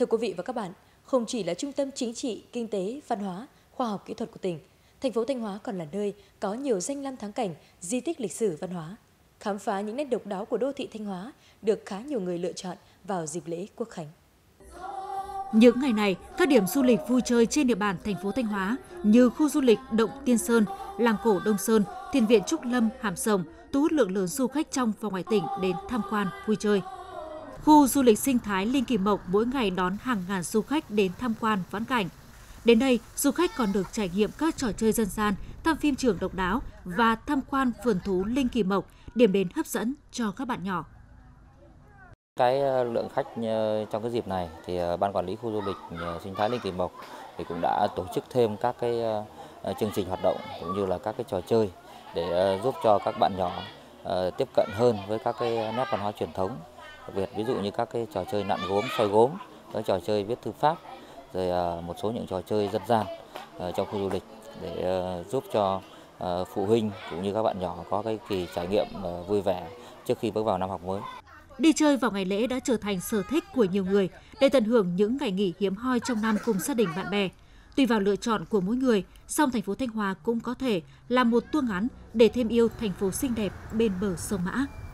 Thưa quý vị và các bạn, không chỉ là trung tâm chính trị, kinh tế, văn hóa, khoa học kỹ thuật của tỉnh, thành phố Thanh Hóa còn là nơi có nhiều danh lam thắng cảnh, di tích lịch sử văn hóa. Khám phá những nét độc đáo của đô thị Thanh Hóa được khá nhiều người lựa chọn vào dịp lễ Quốc khánh. Những ngày này, các điểm du lịch vui chơi trên địa bàn thành phố Thanh Hóa như khu du lịch Động Tiên Sơn, làng cổ Đông Sơn, thiền viện Trúc Lâm, Hàm Rồng thu hút lượng lớn du khách trong và ngoài tỉnh đến tham quan, vui chơi. Khu du lịch sinh thái Linh Kỳ Mộc mỗi ngày đón hàng ngàn du khách đến tham quan vãn cảnh. Đến đây, du khách còn được trải nghiệm các trò chơi dân gian, thăm phim trường độc đáo và tham quan vườn thú Linh Kỳ Mộc, điểm đến hấp dẫn cho các bạn nhỏ. Cái lượng khách trong cái dịp này thì ban quản lý khu du lịch sinh thái Linh Kỳ Mộc thì cũng đã tổ chức thêm các cái chương trình hoạt động cũng như là các cái trò chơi để giúp cho các bạn nhỏ tiếp cận hơn với các cái nét văn hóa truyền thống, đặc biệt ví dụ như các cái trò chơi nặn gốm, xoay gốm, các trò chơi viết thư pháp, rồi một số những trò chơi dân gian trong khu du lịch để giúp cho phụ huynh cũng như các bạn nhỏ có cái kỳ trải nghiệm vui vẻ trước khi bước vào năm học mới. Đi chơi vào ngày lễ đã trở thành sở thích của nhiều người để tận hưởng những ngày nghỉ hiếm hoi trong năm cùng gia đình bạn bè. Tùy vào lựa chọn của mỗi người, song thành phố Thanh Hóa cũng có thể là một tour ngắn để thêm yêu thành phố xinh đẹp bên bờ sông Mã.